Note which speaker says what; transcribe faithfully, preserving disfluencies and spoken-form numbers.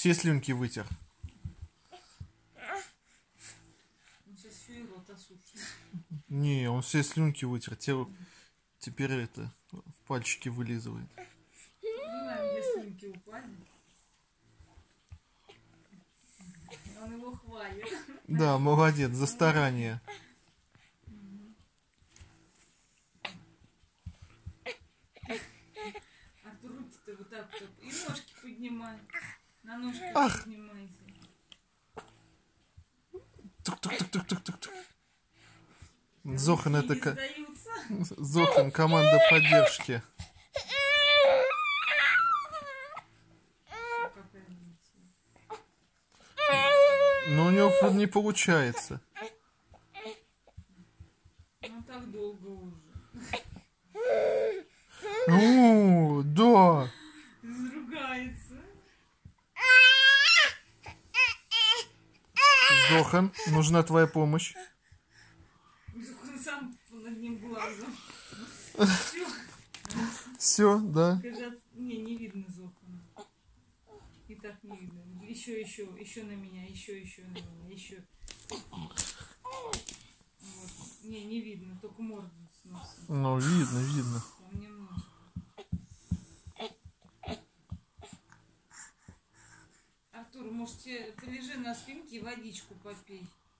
Speaker 1: Все слюнки вытер. Не, он все слюнки вытер. Те, теперь это пальчики вылизывает.
Speaker 2: Не знаю, где слюнки упали. Он его хвалит.
Speaker 1: Да, молодец, за старание.
Speaker 2: Артур, руки-то вот так вот. И ножки поднимай. На ножки
Speaker 1: Ах.
Speaker 2: поднимайте.
Speaker 1: Тук-тук-тук-тук-тук-тук. Зохан, это ко...
Speaker 2: Сдаются.
Speaker 1: Зохан, команда поддержки. Но у него не получается.
Speaker 2: Ну так долго уже.
Speaker 1: О, да.
Speaker 2: Разругается.
Speaker 1: Зохан, нужна твоя помощь.
Speaker 2: Он сам под одним глазом. Все.
Speaker 1: Все, да.
Speaker 2: Не, не видно Зохана. И так не видно. Еще, еще, еще на меня, еще, еще на меня, еще. Вот. Не, не видно, только морду с носом.
Speaker 1: Ну, видно, видно.
Speaker 2: Там немножко. Артур, может, тебе полежи на спинке и водичку попей.